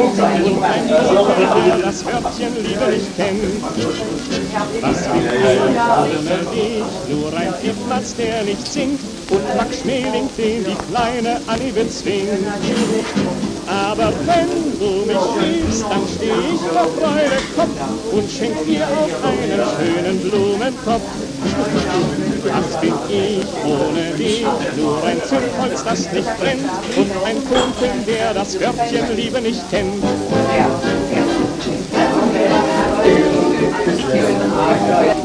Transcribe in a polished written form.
und ein Junge, der das Wörtchen Liebe nicht kennt. Was will ich ohne dich? Nur ein Piffmatz, der nicht singt, und Max Schmeling, den die kleine Annie bezwingt. Aber wenn du mich liebst, dann steh ich vor Freude Kopf und schenk dir auch einen schönen Blumentopf. Was bin ich ohne dich? Nur ein Zündholz, das nicht brennt, und ein Kumpel, der das Wörtchen Liebe nicht kennt. Ja.